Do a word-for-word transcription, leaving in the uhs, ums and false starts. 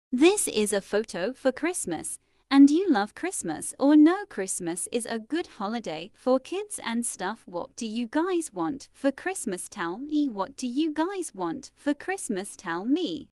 This is a photo for Christmas. And you love Christmas or no? Christmas is a good holiday for kids and stuff. What do you guys want for Christmas? Tell me, what do you guys want for Christmas? Tell me.